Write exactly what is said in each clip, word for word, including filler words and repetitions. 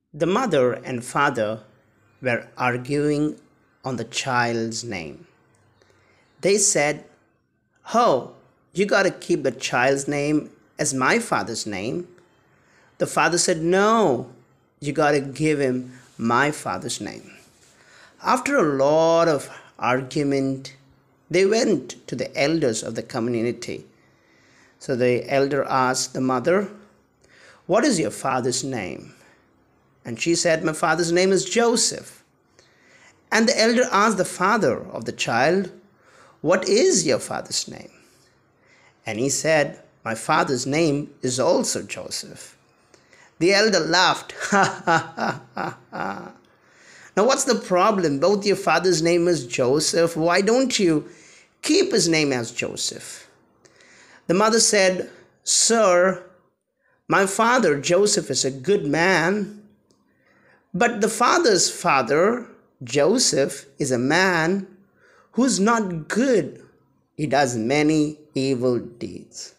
The mother and father were arguing on the child's name. They said, "Oh, you gotta keep the child's name as my father's name." The father said, "No, you gotta give him my father's name." After a lot of argument, they went to the elders of the community. So the elder asked the mother, "What is your father's name?" And she said, "My father's name is Joseph." And the elder asked the father of the child, "What is your father's name?" And he said, "My father's name is also Joseph." The elder laughed. Ha ha ha ha ha. Now what's the problem? Both your father's name is Joseph. Why don't you keep his name as Joseph? The mother said, "Sir, my father Joseph is a good man, but the father's father, Joseph, is a man who's not good. He does many evil deeds."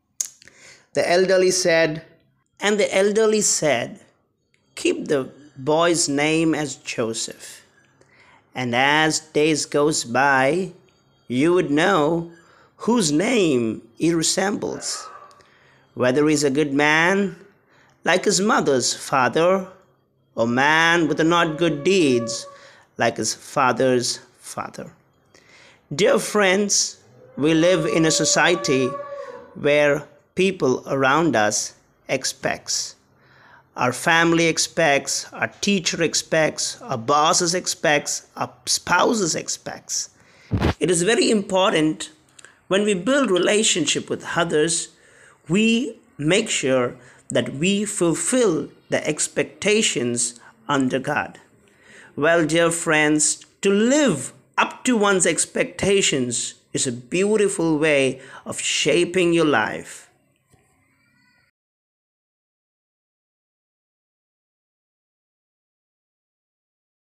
The elderly said, and the elderly said, "Keep the boy's name as Joseph. And as days goes by, you would know whose name he resembles, whether he's a good man like his mother's father, or man with not good deeds like his father's father." Dear friends, we live in a society where people around us expects. Our family expects, our teacher expects, our bosses expects, our spouses expects. It is very important when we build relationship with others, we make sure that we fulfill the expectations under God. Well, dear friends, to live up to one's expectations is a beautiful way of shaping your life.